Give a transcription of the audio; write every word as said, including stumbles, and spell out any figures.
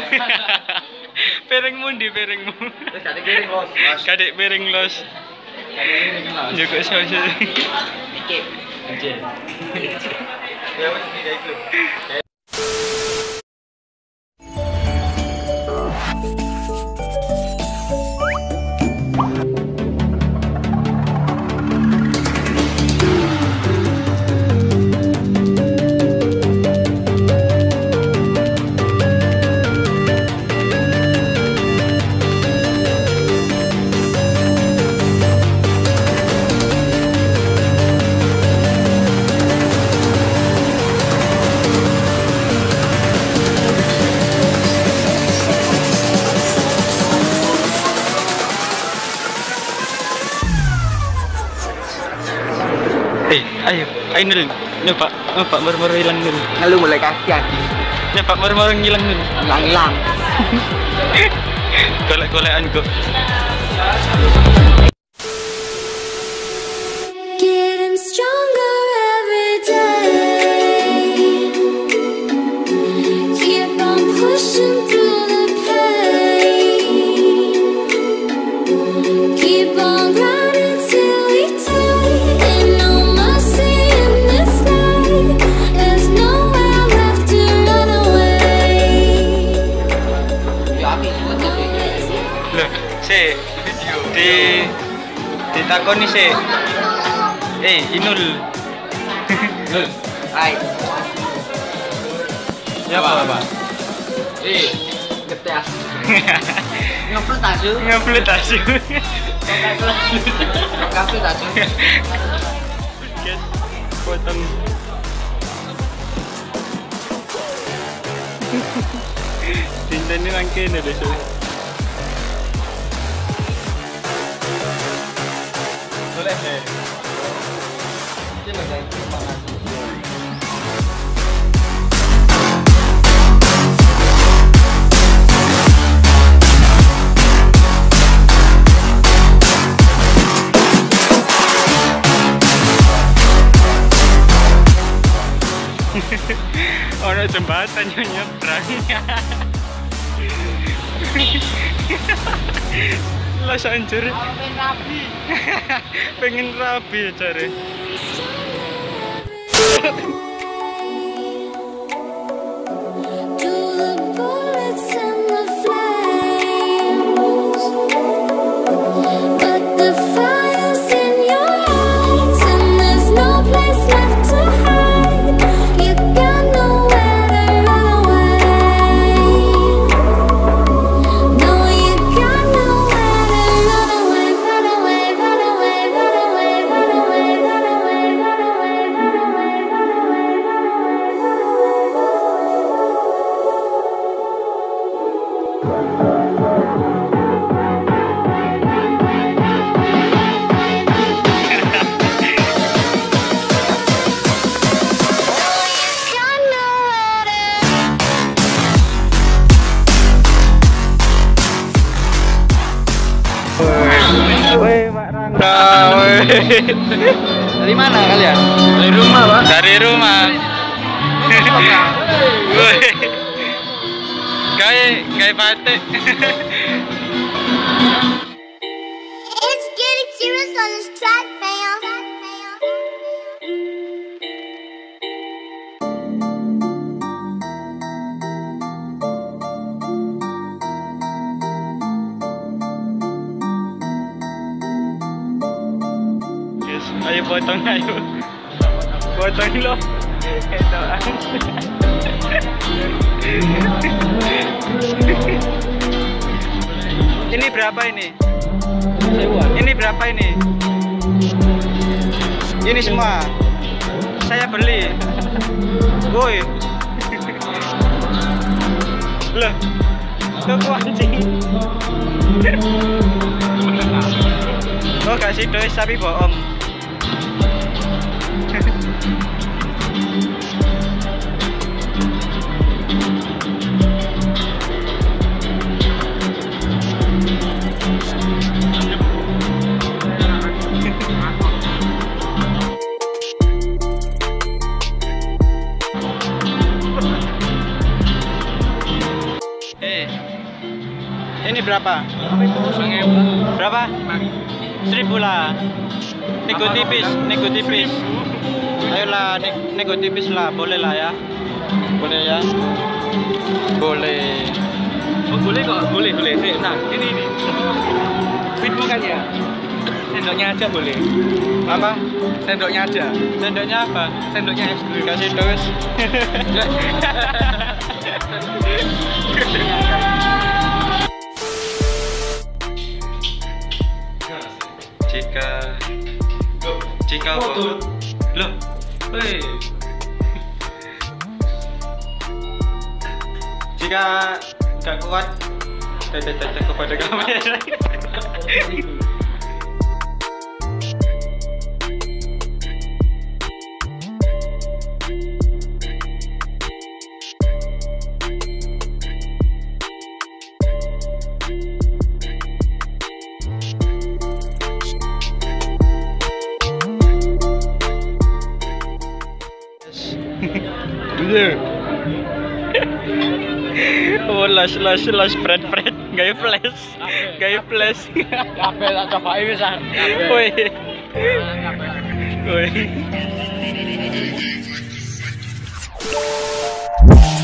Piringmu ndi piringmu? Wis gak piring los. Kadek piring los. Juga sosis. Iki. Anjir. Ya wis iki iku. Eh, ayo, ayo Nul, nyoba, nyoba baru-baru hilang Nul. Ngeluh mulai kasihan. Nyoba baru-baru hilang Nul. Hilang-hilang. Golek-golekan kok. Getting stronger every day. Keep on pushing through the pain. Keep on grinding till we die. Ain't no mercy in this life. There's nowhere left to run away. Ya api buat Loh, si di ditakoni si. Eh, Inul. Nul. Hai. Ya apa apa? Eh, getas. Ngeplut asu. Ngeplut asu. Ngeplut asu. Guys, potong. Tinta ni rangkai ni deh. Boleh deh. Ini bagian pangan. Ono jembatan yang nyebrang. Lah anjir. Pengen rapi. Pengen rapi cari. To the bullets and the flames, but the fire's in your eyes, and there's no place left to hide. You got nowhere to run away. No, you got nowhere to run away, run away, run away, run away, run away, run away, run away, run away, run Woi, Pak Rangga. Woi. Dari mana kalian? Dari rumah, Pak. Dari rumah. Woi. Kayak kayak batik. It's getting serious on this track, fam. Yes, ayo potong ayo. Potong lo. Ini berapa ini? Ini berapa ini? Ini semua saya beli. Woi. Loh. Toko anjing. Oh, kasih dois tapi bohong. Eh, Ini berapa? Seribu. Berapa? Seribu lah. Nego tipis, nego tipis. Ayolah, ne nego tipis lah, boleh lah ya. Boleh ya. Boleh. Oh, boleh kok, boleh, boleh. Nah, ini ini. Fit bukan ya? Sendoknya aja boleh. Apa? Sendoknya aja. Sendoknya apa? Sendoknya es krim. Kasih terus. Jika jika Foto. loh, Hei. jika nggak kuat, tetap kepada kamera. Oh, las las las spread spread, gaya flash, gaya flash. Kabel tak coba ini bisa. Woi, woi.